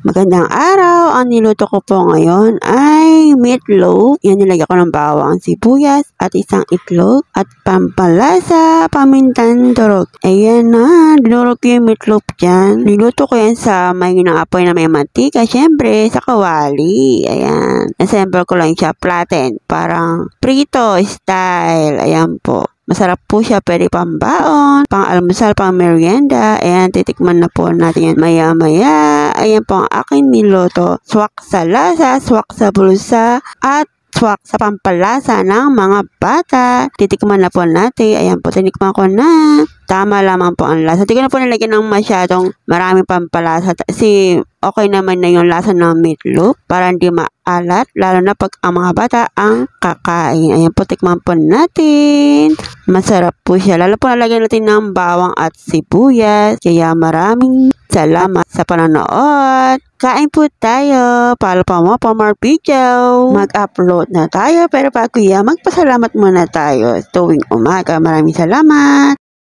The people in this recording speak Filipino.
Magandang araw! Ang niluto ko po ngayon ay meatloaf. Yan, nilagyan ko ng bawang, sibuyas at isang itlog at pampalasa, pamintang durog. Ayan na, dinurog ko yung meatloaf dyan. Niluto ko yan sa may apoy na may mantika, syempre sa kawali. Ayan, assemble ko lang siya, flatten, parang prito style. Ayan po. Masarap po siya, pwede pang baon, pang almusal, pang merienda. Ayan, titikman na po natin yan maya-maya. Ayan po ang aking niluto. Swak sa lasa, swak sa bulsa, at swak sa pampalasa ng mga bata. Titikman na po natin. Ayan po, tinikman ko na. Tama lamang po ang lasa. Hindi ko na po nilagyan ng masyadong maraming pampalasa. Kasi okay naman na yung lasa ng meatloaf para hindi maalat. Lalo na pag ang mga bata ang kakain. Ayan po, tikman po natin. Masarap po siya. Lalo po nalagyan natin ng bawang at sibuyas. Kaya maraming salamat sa panonood. Kain po tayo. Follow pa mo for more video. Mag-upload na tayo. Pero bago yan, magpasalamat muna tayo tuwing umaga. Maraming salamat.